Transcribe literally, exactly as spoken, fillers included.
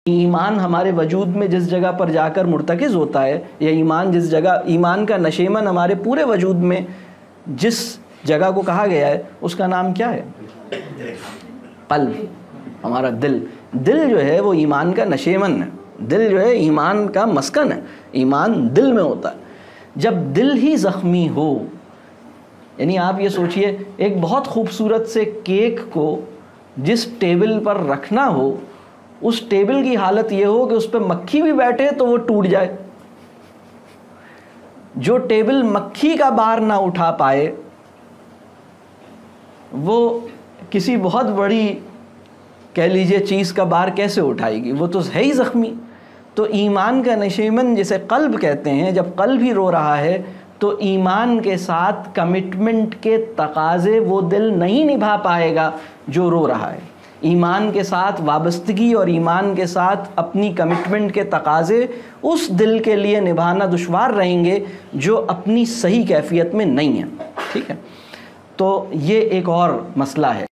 ईमान हमारे वजूद में जिस जगह पर जाकर मुर्तकिज़ होता है, या ईमान जिस जगह, ईमान का नशेमन हमारे पूरे वजूद में जिस जगह को कहा गया है उसका नाम क्या है? क़ल्ब, हमारा दिल। दिल जो है वो ईमान का नशेमन है, दिल जो है ईमान का मस्कन है, ईमान दिल में होता है। जब दिल ही ज़ख्मी हो, यानी आप ये सोचिए एक बहुत खूबसूरत से केक को जिस टेबल पर रखना हो, उस टेबल की हालत ये हो कि उस पर मक्खी भी बैठे तो वो टूट जाए। जो टेबल मक्खी का भार ना उठा पाए वो किसी बहुत बड़ी, कह लीजिए, चीज़ का भार कैसे उठाएगी? वो तो है ही ज़ख्मी। तो ईमान का नशेमन जिसे क़ल्ब कहते हैं, जब क़ल्ब ही रो रहा है तो ईमान के साथ कमिटमेंट के तकाज़े वो दिल नहीं निभा पाएगा जो रो रहा है। ईमान के साथ वाबस्तगी और ईमान के साथ अपनी कमिटमेंट के तकाज़े उस दिल के लिए निभाना दुश्वार रहेंगे जो अपनी सही कैफियत में नहीं है। ठीक है, तो ये एक और मसला है